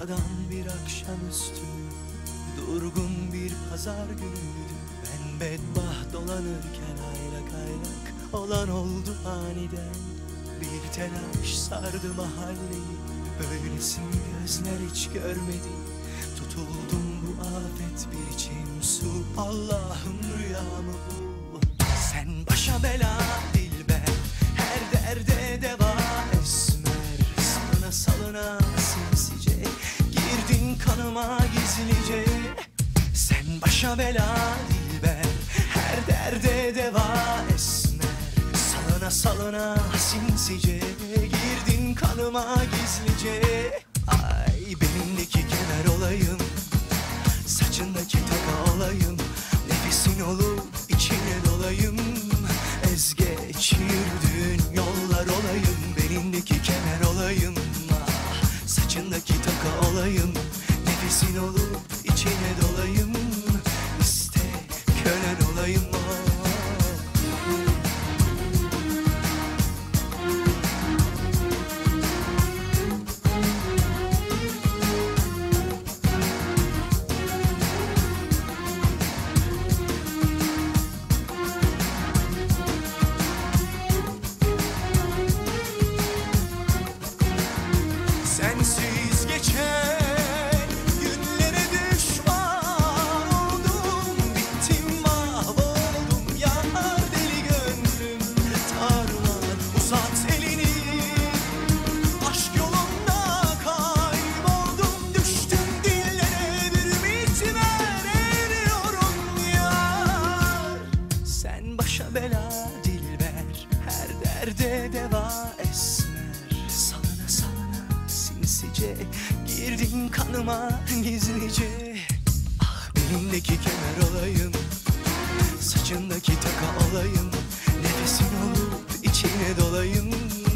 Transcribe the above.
Sıradan bir akşamüstü, durgun bir pazar günüydü. Ben bedbaht dolanırken aylak aylak olan oldu aniden. Bir telaş sardı mahalleyi, böylesini gözler hiç görmedi. Tutuldum bu afet bir içim su, Allah'ım rüya mı bu? Sen başa bela dilber, her derde deva esmer. Salına salına sinsice girdin kanıma gizlice. Sen başa bela dilber, her derde deva esmer. Salına salına sinsice girdin kanıma gizlice. Ay benimdeki kemer olayım, saçındaki taka olayım, nefesin olup içine dolayım. Ez geç yürüdüğün yollar olayım, benimdeki kemer olayım. Ah, saçındaki taka olayım, nefesin olup içine dolayım. İste kölen olayım. Sensiz geçen günlere düşman oldum, bittim mahvoldum, yanar deli gönlüm tarumar. Uzat elini, aşk yolunda kayboldum, düştüm dillere bir ümit ver, eriyorum yar. Sen başa bela dilber, her derde deva esmer. Salına salına sinsice girdin kanıma gizlice. Ah benimdeki kemer olayım, saçındaki taka olayım, nefesin olup içine dolayım.